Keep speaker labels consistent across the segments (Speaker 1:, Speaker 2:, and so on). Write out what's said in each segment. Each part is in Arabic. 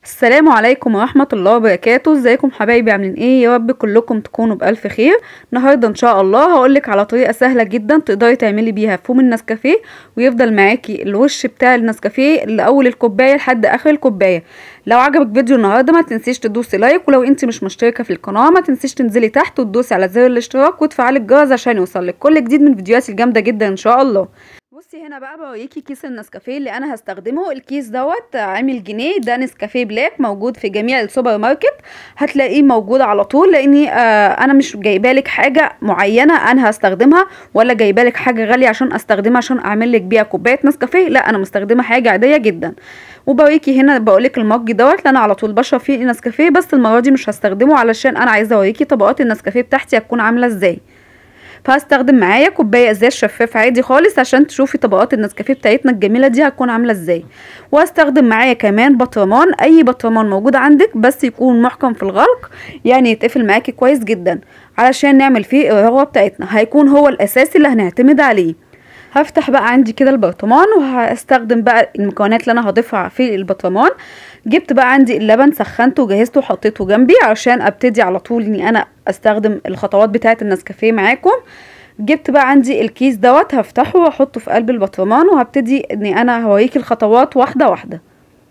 Speaker 1: السلام عليكم ورحمة الله وبركاته. ازيكم حبايبي؟ عاملين ايه؟ يا رب كلكم تكونوا بألف خير. النهاردة ان شاء الله هقولك على طريقة سهلة جدا تقدري تعملي بيها فوم النسكافيه ويفضل معاكي الوش بتاع النسكافيه لأول الكوباية لحد آخر الكوباية. لو عجبك فيديو النهارده ما تنسيش تدوسي لايك، ولو انت مش مشتركة في القناة ما تنسيش تنزلي تحت وتدوسي على زر الاشتراك وتفعلي الجرس عشان يوصلك كل جديد من فيديوهاتي الجامدة جدا ان شاء الله. بصي هنا بقى بوريكي كيس النسكافيه اللي انا هستخدمه. الكيس دوت عامل جنيه، ده نسكافيه بلاك موجود في جميع السوبر ماركت، هتلاقيه موجود على طول. لاني انا مش جايبالك حاجه معينه انا هستخدمها، ولا جايبالك حاجه غاليه عشان استخدمها عشان اعمل لك بيها كوبايه نسكافيه، لا انا مستخدمه حاجه عاديه جدا. وبوريكي هنا بقولك المج دوت اللي انا على طول بشرب فيه النسكافيه، بس المره دي مش هستخدمه علشان انا عايزه اوريكي طبقات النسكافيه بتاعتي هتكون عامله ازاي. فهستخدم معايا كوبايه ازاز شفاف عادي خالص عشان تشوفي طبقات النسكافيه بتاعتنا الجميله دي هتكون عامله ازاي. وهستخدم معايا كمان بطرمان، اي بطرمان موجود عندك بس يكون محكم في الغلق، يعني يتقفل معاكي كويس جدا علشان نعمل فيه الرغوه بتاعتنا، هيكون هو الاساسي اللي هنعتمد عليه. هفتح بقى عندي كده البرطمان وهستخدم بقى المكونات اللي انا هضيفها في البرطمان. جبت بقى عندي اللبن سخنته وجهزته وحطيته جنبي عشان ابتدي على طول اني انا استخدم الخطوات بتاعه النسكافيه معاكم. جبت بقى عندي الكيس دوت هفتحه واحطه في قلب البرطمان وهبتدي اني انا هوريكي الخطوات واحده واحده.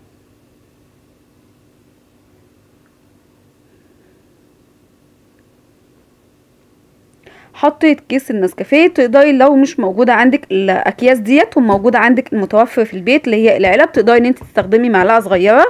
Speaker 1: حطيت كيس النسكافيه. تقدري لو مش موجوده عندك الاكياس ديت وموجوده عندك المتوفر في البيت اللي هي العلب، تقدري ان انت تستخدمي معلقه صغيره.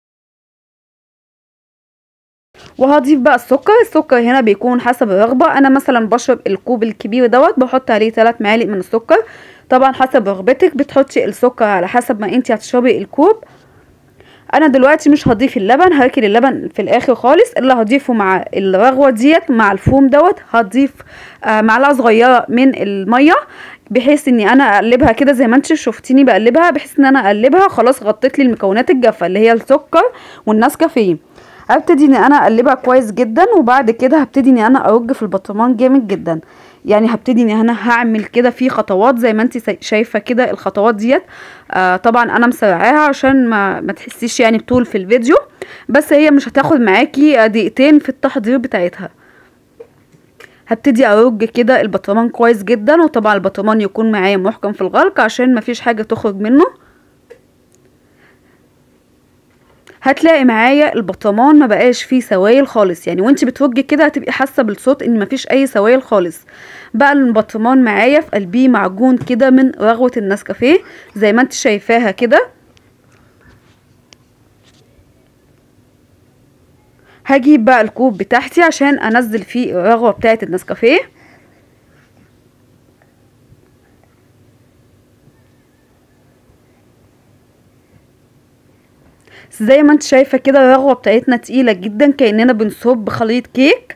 Speaker 1: وهضيف بقى السكر هنا بيكون حسب الرغبه، انا مثلا بشرب الكوب الكبير دوت بحط عليه 3 معالق من السكر، طبعا حسب رغبتك بتحطي السكر على حسب ما انت هتشربي الكوب. انا دلوقتي مش هضيف اللبن، هركن اللبن في الاخر خالص. اللي هضيفه مع الرغوه ديت مع الفوم دوت هضيف معلقه صغيره من الميه، بحيث اني انا اقلبها كده زي ما انت شفتيني بقلبها، بحيث ان انا اقلبها خلاص غطيت لي المكونات الجافه اللي هي السكر والنسكافيه. هبتدي ان انا اقلبها كويس جدا، وبعد كده هبتدي ان انا ارج في البرطمان جامد جدا، يعني هبتدي ان انا هعمل كده في خطوات زي ما انت شايفه كده الخطوات ديت. طبعا انا مسرعاها عشان ما تحسيش يعني بطول في الفيديو، بس هي مش هتاخد معاكي دقيقتين في التحضير بتاعتها. هبتدي ارج كده البرطمان كويس جدا، وطبعا البرطمان يكون معايا محكم في الغلق عشان مفيش حاجه تخرج منه. هتلاقي معايا البرطمان ما بقاش فيه سوائل خالص، يعني وانت بتوجي كده هتبقي حاسه بالصوت ان مفيش اي سوائل خالص. بقى البرطمان معايا في قلبيه معجون كده من رغوه النسكافيه زي ما انت شايفاها كده. هجيب بقى الكوب بتاعتي عشان انزل فيه الرغوه بتاعه النسكافيه. زي ما انت شايفه كده الرغوه بتاعتنا تقيله جدا كاننا بنصب خليط كيك.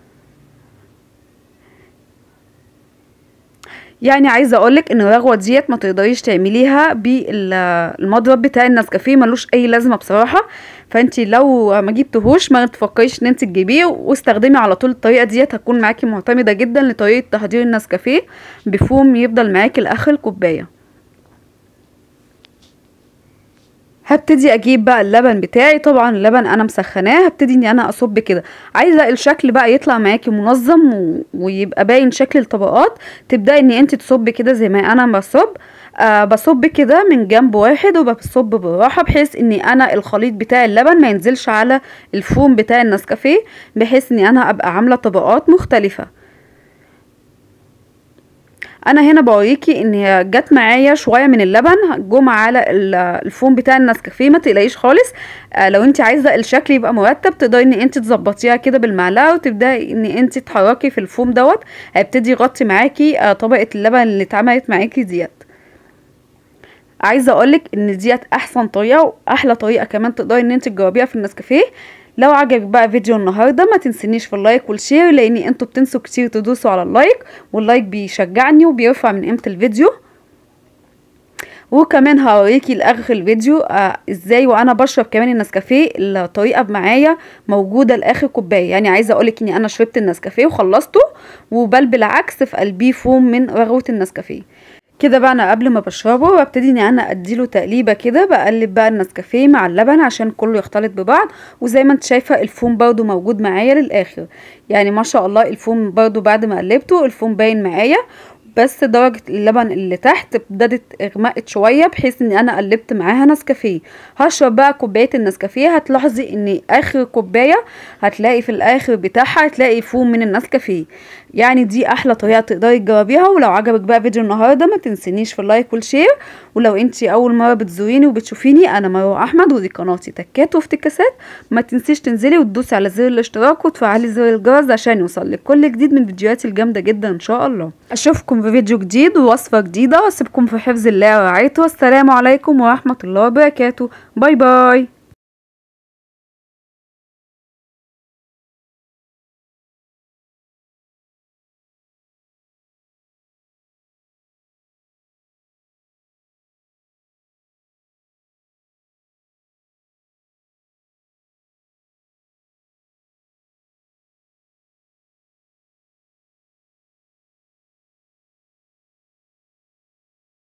Speaker 1: يعني عايزه اقولك ان الرغوه ديت ما تقدريش تعمليها بالمضرب بتاع النسكافيه، ملوش اي لازمه بصراحه. فانت لو ما جبتهوش ما تفكريش ان انت تجيبيه، واستخدمي على طول الطريقه ديت، هتكون معاكي معتمده جدا لطريقه تحضير النسكافيه بفوم يفضل معاكي لاخر الكوبايه. هبتدي اجيب بقى اللبن بتاعي، طبعا اللبن انا مسخناه، هبتدي اني انا اصب كده. عايزه الشكل بقى يطلع معاكي منظم ويبقى باين شكل الطبقات، تبداي ان انت تصبي كده زي ما انا بصب. بصب كده من جنب واحد وبصب بالراحه، بحيث اني انا الخليط بتاع اللبن ما ينزلش على الفوم بتاع النسكافيه، بحيث اني انا ابقى عامله طبقات مختلفه. انا هنا بوريكي ان جت معايا شويه من اللبن جم على الفوم بتاع النسكافيه، ما تقلقيش خالص. لو انت عايزه الشكل يبقى مرتب تقدري ان انت تظبطيها كده بالمعلقه وتبداي ان انت تحركي في الفوم دوت، هيبتدي يغطي معاكي طبقه اللبن اللي اتعملت معاكي ديت. عايزه اقولك ان ديت احسن طريقه واحلى طريقه كمان تقدري ان انت تجربيها في النسكافيه. لو عجبك بقى فيديو النهارده ما تنسونيش في اللايك والشير، لان انتوا بتنسوا كتير تدوسوا على اللايك، واللايك بيشجعني وبيرفع من قيمه الفيديو. وكمان هوريكي لاخر الفيديو ازاي وانا بشرب كمان النسكافيه، الطريقه معايا موجوده لاخر كوبايه. يعني عايزه اقولك اني انا شربت النسكافيه وخلصته، وبل بالعكس في قلبيه فوم من رغوه النسكافيه. كده بقى انا قبل ما بشربه وابتدي ان انا اديله تقليبه كده، بقلب بقى النسكافيه مع اللبن عشان كله يختلط ببعض. وزي ما انت شايفه الفوم برضو موجود معايا للاخر، يعني ما شاء الله الفوم برضو بعد ما قلبته الفوم باين معايا، بس درجة اللبن اللي تحت ابتدت اغمقت شوية بحيث ان انا قلبت معاها نسكافيه. هشرب بقى كوباية النسكافيه، هتلاحظي ان اخر كوباية هتلاقي في الاخر بتاعها هتلاقي فوم من النسكافيه. يعني دي احلى طريقة تقدري تجربيها. ولو عجبك بقى فيديو النهاردة ما تنسينيش في اللايك والشير. ولو انتي اول مرة بتزوريني وبتشوفيني، انا مروة احمد ودي قناتي تكات وافتكاسات. ما تنسيش تنزلي وتدوسي على زر الاشتراك وتفعلي زر الجرس عشان يوصلك كل جديد من فيديوهاتي الجامدة جدا ان شاء الله. اشوفكم في فيديو جديد ووصفة جديدة، واسيبكم في حفظ الله ورعايته. والسلام عليكم ورحمة الله وبركاته. باي باي.